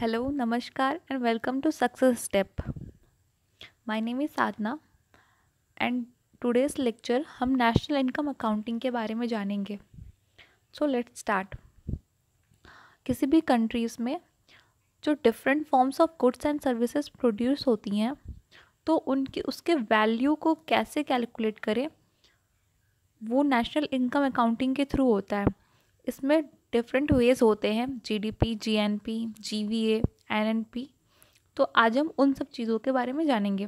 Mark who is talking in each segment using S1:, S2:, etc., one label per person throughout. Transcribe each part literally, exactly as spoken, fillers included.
S1: Hello, Namaskar, and welcome to Success Step. My name is Sadhana and today's lecture हम national income accounting के बारे में जानेंगे. So let's start. किसी भी कंट्रीज़ में जो different forms of goods and services produce होती हैं तो उनकी उसके वैल्यू को कैसे कैलकुलेट करें वो नेशनल इनकम अकाउंटिंग के थ्रू होता है. इसमें डिफरेंट वेज होते हैं, जीडीपी, जीएनपी, जीवीए, एनएनपी. तो आज हम उन सब चीज़ों के बारे में जानेंगे.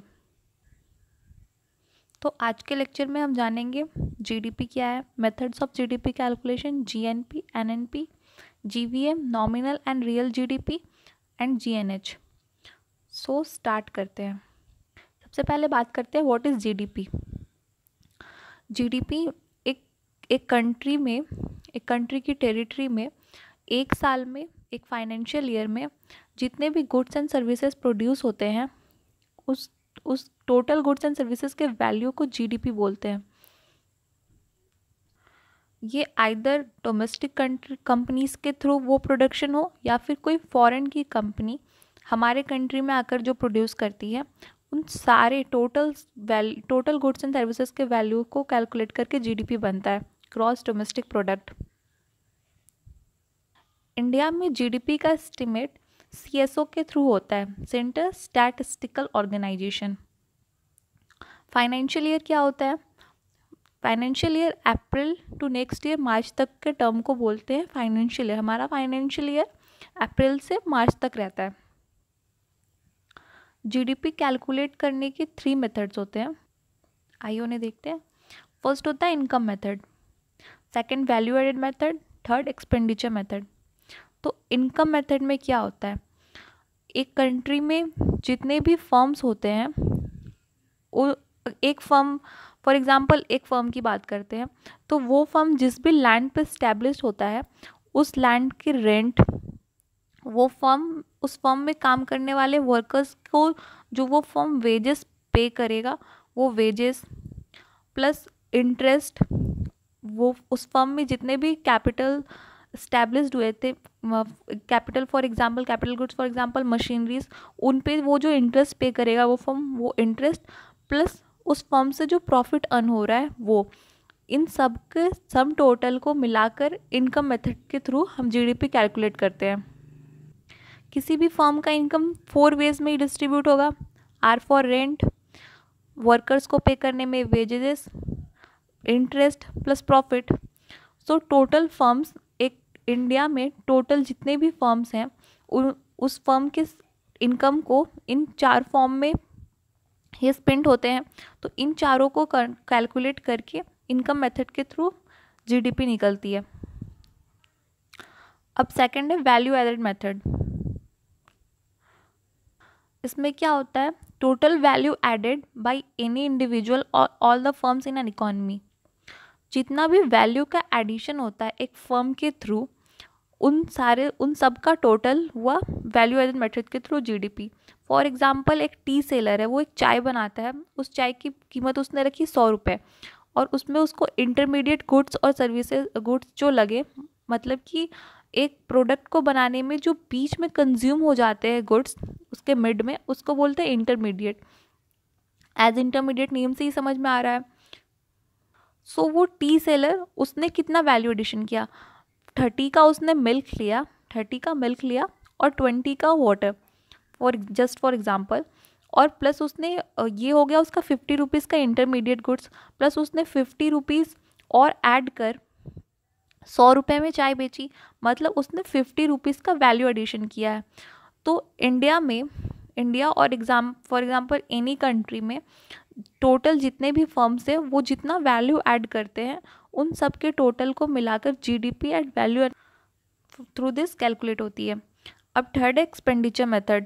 S1: तो आज के लेक्चर में हम जानेंगे जीडीपी क्या है, methods of GDP calculation, GNP, NNP, GVA, nominal and real GDP and GNH. So start करते हैं. सबसे पहले बात करते हैं व्हाट इज़ जीडीपी. जीडीपी एक एक कंट्री में एक कंट्री की टेरिटरी में एक साल में, एक फाइनेंशियल ईयर में जितने भी गुड्स एंड सर्विसेज प्रोड्यूस होते हैं उस उस टोटल गुड्स एंड सर्विसेज के वैल्यू को जीडीपी बोलते हैं. ये आइदर डोमेस्टिक कंट्री कंपनीज के थ्रू वो प्रोडक्शन हो या फिर कोई फॉरेन की कंपनी हमारे कंट्री में आकर जो प्रोड्यूस करती है, उन सारे total val total goods and services के वैल्यू को कैलकुलेट करके जीडीपी बनता है, ग्रॉस डोमेस्टिक प्रोडक्ट. इंडिया में जीडीपी का एस्टिमेट सीएसओ के थ्रू होता है, centre statistical organisation. Financial year क्या होता है? Financial year April to next year March तक के टर्म को बोलते हैं फाइनेंशियल ईयर. हमारा फाइनेंशियल ईयर अप्रैल से मार्च तक रहता है. जीडीपी कैलकुलेट करने के थ्री मेथड्स होते हैं. आइए उन्हें देखते हैं. फर्स्ट होता है income method, second value added method, third expenditure method. तो इनकम मेथड में क्या होता है? एक कंट्री में जितने भी फर्म्स होते हैं, वो एक फर्म फॉर एग्जांपल एक फर्म की बात करते हैं तो वो फर्म जिस भी लैंड पे स्टैब्लिश होता है उस लैंड के रेंट, वो फर्म उस फर्म में काम करने वाले वर्कर्स को जो वो फर्म वेजेस पे करेगा, वो वेजेस प्लस इंटरेस्ट, वो उस फर्म में जितने भी कैपिटल स्टैब्लिश्ड हुए थे, capital for example capital goods for example machineries, उन पे वो जो इंटरेस्ट पे करेगा वो फर्म, वो इंटरेस्ट प्लस उस फर्म से जो प्रॉफिट अर्न हो रहा है वो, इन सब के सम टोटल को मिलाकर इनकम मेथड के थ्रू हम जीडीपी कैलकुलेट करते हैं. किसी भी फर्म का इनकम फोर वेज में ही डिस्ट्रीब्यूट होगा. आर फॉर रेंट, वर्कर्स को पे करने में wages, interest plus profit. So total firms, एक इंडिया में टोटल जितने भी फर्म्स हैं उन उस फर्म के इनकम को इन चार फॉर्म में ये स्पेंड होते हैं. तो इन चारों को कैलकुलेट करके इनकम मेथड के थ्रू जीडीपी निकलती है. अब सेकंड है वैल्यू एडेड मेथड. इसमें क्या होता है? Total value added by any individual और all the firms in an economy. जितना भी वैल्यू का एडिशन होता है एक फर्म के थ्रू, उन सारे उन सब का टोटल हुआ वैल्यू एडेड मेथड के थ्रू जीडीपी. फॉर एग्जांपल एक टी सेलर है, वो एक चाय बनाता है, उस चाय की कीमत उसने रखी सौ रुपये और उसमें उसको इंटरमीडिएट गुड्स और सर्विसेज गुड्स जो लगे, मतलब कि एक प्रोडक्ट को बनाने में जो बीच में कंज्यूम हो जाते हैं गुड्स उसके मिड में, उसको बोलते हैं इंटरमीडिएट. एज इंटरमीडिएट नेम से ही समझ में आ रहा है. सो so, वो टी सेलर उसने कितना वैल्यू एडिशन किया? थर्टी का उसने मिल्क लिया थर्टी का मिल्क लिया और ट्वेंटी का water for just for example, और प्लस उसने ये हो गया उसका फिफ्टी रुपीज़ का इंटरमीडिएट गुड्स, प्लस उसने फिफ्टी रुपीज़ और ऐड कर सौ रुपये में चाय बेची, मतलब उसने फिफ्टी रुपीज़ का वैल्यू एडिशन किया है. तो इंडिया में इंडिया और exam for example any country में टोटल जितने भी फर्म्स हैं वो जितना वैल्यू ऐड करते हैं उन सब के टोटल को मिलाकर GDP and value through this calculate होती है. अब थर्ड एक्सपेंडिचर मेथड.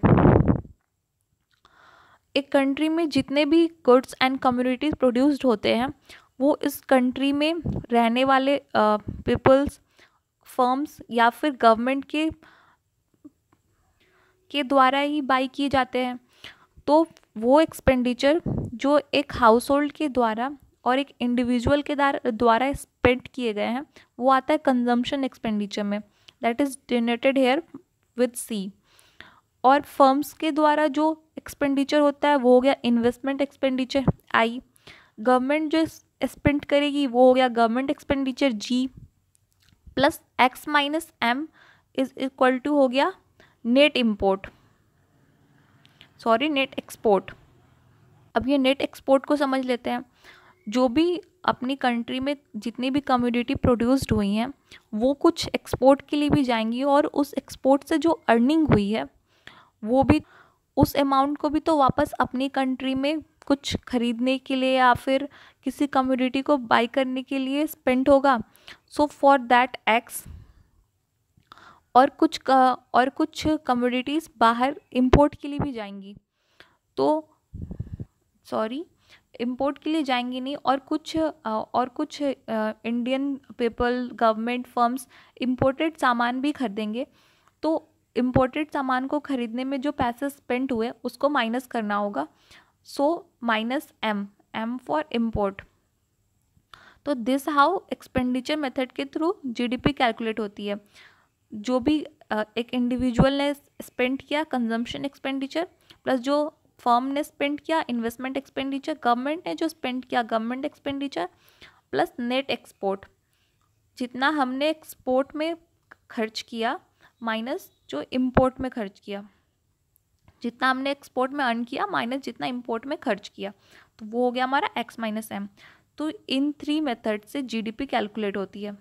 S1: एक कंट्री में जितने भी गुड्स एंड कम्युनिटीज प्रोड्यूस्ड होते हैं वो इस कंट्री में रहने वाले पीपल्स, फर्म्स या फिर गवर्नमेंट के के द्वारा ही बाई किए जाते हैं. तो वो एक्सपेंडिचर जो एक हाउस होल्ड के द्वारा और एक इंडिविजुअल के द्वारा स्पेंड किए गए हैं वो आता है कंजम्पशन एक्सपेंडिचर में, that is denoted here with C. और फर्म्स के द्वारा जो एक्सपेंडिचर होता है वो हो गया इन्वेस्टमेंट एक्सपेंडिचर आई, गवर्नमेंट जो स्पेंड करेगी वो हो गया government expenditure G, plus X minus M is equal to हो गया net import, sorry net export. अब ये नेट एक्सपोर्ट को समझ लेते हैं। जो भी अपनी कंट्री में जितनी भी कम्योडिटी प्रोड्यूस्ड हुई हैं वो कुछ एक्सपोर्ट के लिए भी जाएंगी, और उस एक्सपोर्ट से जो अर्निंग हुई है वो भी उस अमाउंट को भी तो वापस अपनी कंट्री में कुछ खरीदने के लिए या फिर किसी कम्योडिटी को बाई करने के लिए स्पेंड होगा। सो फॉर दैट एक्स, और कुछ और कुछ कम्योडिटीज़ बाहर इंपोर्ट के लिए भी जाएंगी, तो सॉरी इंपोर्ट के लिए जाएंगी नहीं, और कुछ और कुछ Indian people government firms imported सामान भी खरीदेंगे। तो इंपोर्टेड सामान को खरीदने में जो पैसे स्पेंड हुए उसको माइनस करना होगा। So minus M, M for import. तो दिस हाउ एक्सपेंडिचर मेथड के थ्रू जीडीपी कैलकुलेट होती है। जो भी एक इंडिविजुअल ने स्पेंड किया कंजम्पशन एक्सपेंडिचर, प्लस जो फर्म ने स्पेंड किया इन्वेस्टमेंट एक्सपेंडिचर, गवर्नमेंट ने जो स्पेंड किया government expenditure, plus net export, जितना हमने एक्सपोर्ट में खर्च किया माइनस जो इंपोर्ट में खर्च किया, जितना हमने एक्सपोर्ट में अर्न किया माइनस जितना इंपोर्ट में खर्च किया, तो वो हो गया हमारा एक्स माइनस एम। तो इन थ्री मेथड से जीडीपी कैलकुलेट होती है।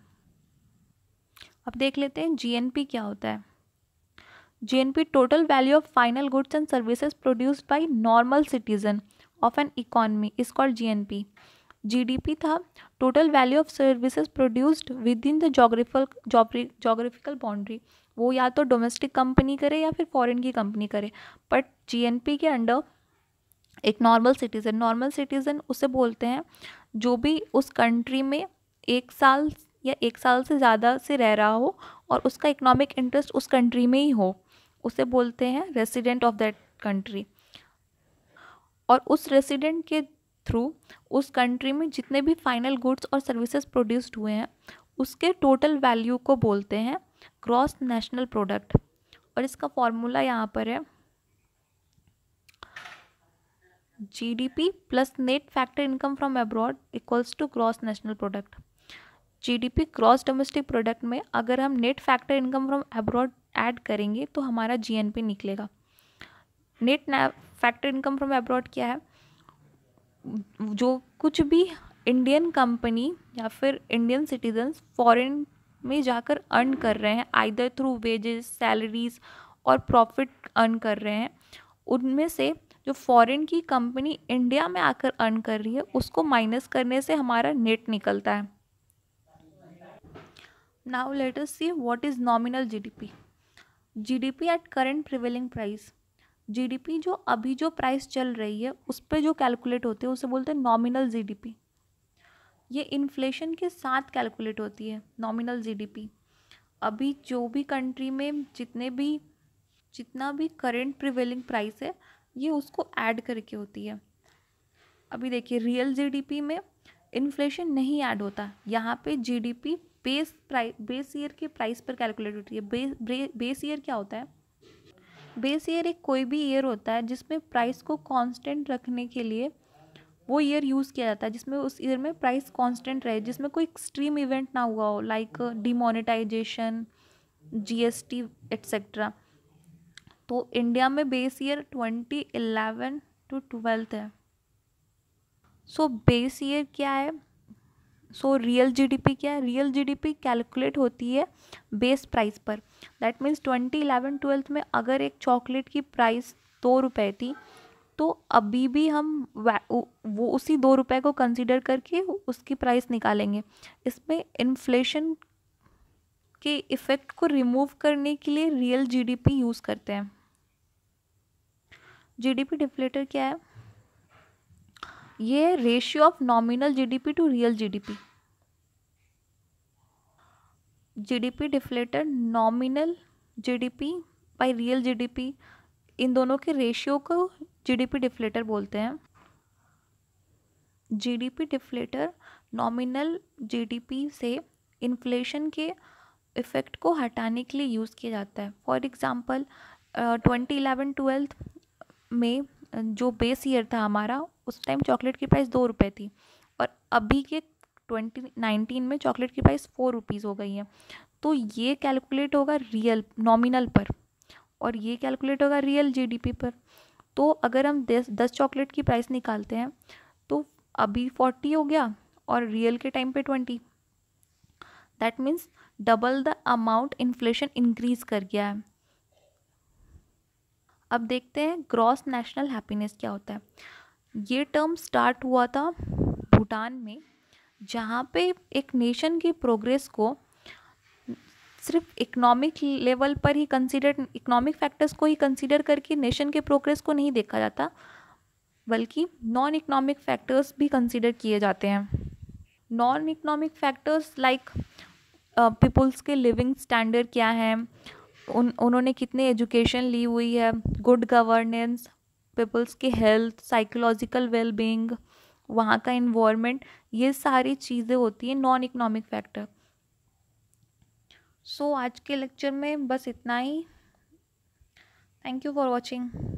S1: अब देख लेते हैं जीएनपी क्या होता है। GNP total value of final goods and services produced by normal citizen of an economy is called GNP. GDP था total value of services produced within the geographical geographical boundary, वो या तो domestic company करे या फिर foreign की company करे, but GNP के अंडर एक नॉर्मल सिटीज़न, नॉर्मल सिटीज़न उसे बोलते हैं जो भी उस कंट्री में एक साल या एक साल से ज़्यादा से रह रहा हो और उसका इकोनॉमिक इंटरेस्ट उस कंट्री में ही हो, उसे बोलते हैं रेसिडेंट ऑफ दैट कंट्री। और उस रेसिडेंट के थ्रू उस कंट्री में जितने भी फाइनल गुड्स और सर्विसेज प्रोड्यूस्ड हुए हैं उसके टोटल वैल्यू को बोलते हैं ग्रॉस नेशनल प्रोडक्ट। और इसका फॉर्मूला यहाँ पर है GDP plus net factor income from abroad equals to gross national product. GDP gross domestic product में अगर हम net factor income from abroad add करेंगे तो हमारा जीएनपी निकलेगा। Net factor income from abroad क्या है? जो कुछ भी इंडियन कंपनी या फिर इंडियन सिटीजन्स फॉरेन में जाकर अर्न कर रहे हैं आइदर थ्रू वेजेस, सैलरीज और प्रॉफिट अर्न कर रहे हैं, उनमें से जो फॉरेन की कंपनी इंडिया में आकर अर्न कर रही है उसको माइनस करने से हमारा नेट निकलता है। Now let us see what is nominal GDP. GDP at current prevailing price, GDP जो अभी जो प्राइस चल रही है उस पर जो कैलकुलेट होते हैं उसे बोलते हैं नॉमिनल जीडीपी। ये इन्फ्लेशन के साथ कैलकुलेट होती है नॉमिनल जीडीपी। अभी जो भी कंट्री में जितने भी जितना भी करंट प्रिवेलिंग प्राइस है ये उसको ऐड करके होती है। अभी देखिए रियल जीडीपी में इन्फ्लेशन नहीं ऐड होता, यहाँ पे GDP base price base year के प्राइस पर कैलकुलेट होती है। बेस बेस ईयर क्या होता है? बेस ईयर एक कोई भी ईयर होता है जिसमें प्राइस को कांस्टेंट रखने के लिए वो ईयर यूज़ किया जाता है, जिसमें उस ईयर में प्राइस कांस्टेंट रहे, जिसमें कोई एक्सट्रीम इवेंट ना हुआ हो लाइक डिमोनेटाइजेशन, जीएसटी एट्सेट्रा। तो इंडिया में base year twenty eleven to twelfth है। सो बेस ईयर क्या है? सो रियल जीडीपी क्या है? रियल जीडीपी कैलकुलेट होती है बेस प्राइस पर। That means twenty eleven twelfth में अगर एक चॉकलेट की प्राइस दो रुपये थी तो अभी भी हम वो उसी दो रुपये को कंसीडर करके उसकी प्राइस निकालेंगे। इसमें इन्फ्लेशन के इफ़ेक्ट को रिमूव करने के लिए रियल जीडीपी यूज़ करते हैं। जीडीपी डिफ्लेटर क्या है? ये ratio of nominal GDP to real GDP. GDP deflator nominal GDP by real GDP, इन दोनों के रेशियो को जीडीपी डिफ्लेटर बोलते हैं। जीडीपी डिफ्लेटर नॉमिनल जीडीपी से इन्फ्लेशन के इफ़ेक्ट को हटाने के लिए यूज़ किया जाता है। For example twenty eleven twelfth में जो बेस ईयर था हमारा, उस टाइम चॉकलेट की प्राइस दो रुपये थी, और अभी के ट्वेंटी नाइनटीन में चॉकलेट की प्राइस फोर रुपीज़ हो गई है। तो ये कैलकुलेट होगा रियल नॉमिनल पर, और ये कैलकुलेट होगा रियल जीडीपी पर। तो अगर हम दस दस चॉकलेट की प्राइस निकालते हैं तो अभी फोर्टी हो गया और रियल के टाइम पे twenty, that means double the amount inflation increase कर गया है। अब देखते हैं ग्रॉस नेशनल हैप्पीनेस क्या होता है। ये टर्म स्टार्ट हुआ था भूटान में, जहाँ पे एक नेशन की प्रोग्रेस को सिर्फ इकोनॉमिक लेवल पर ही कंसीडर इकोनॉमिक फैक्टर्स को ही कंसीडर करके नेशन के प्रोग्रेस को नहीं देखा जाता, बल्कि नॉन इकोनॉमिक फैक्टर्स भी कंसीडर किए जाते हैं। Non economic factors like people's के लिविंग स्टैंडर्ड क्या है, उन उन्होंने कितने एजुकेशन ली हुई है, गुड गवर्नेंस, पीपल्स की हेल्थ, साइकोलॉजिकल वेलबींग, वहाँ का इन्वायरमेंट, ये सारी चीज़ें होती हैं नॉन इकोनॉमिक फैक्टर। सो आज के लेक्चर में बस इतना ही। Thank you for watching.